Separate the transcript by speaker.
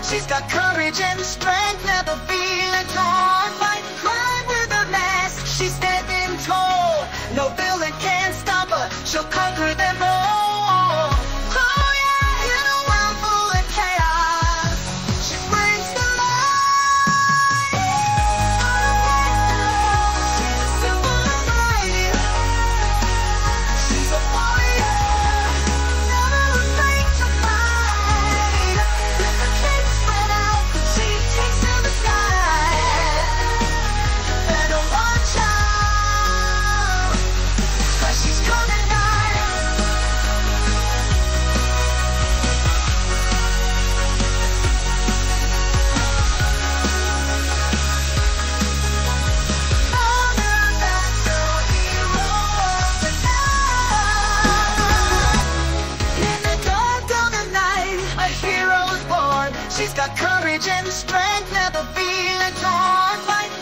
Speaker 1: She's got courage and strength, never feeling torn. Fight crime with a mask, she's standing tall. No villain can stop her, she'll conquer them all. Oh yeah, in a world full of chaos, she brings the light. She's a symbol of light. She's a warrior, never afraid to fight. With her cape spread out, she takes to the sky. Better watch out, 'cause she's coming nigh. Mother Batgirl, hero of the night. In the dark of the night, a hero's born. She's got courage and strength, never feeling torn. Fight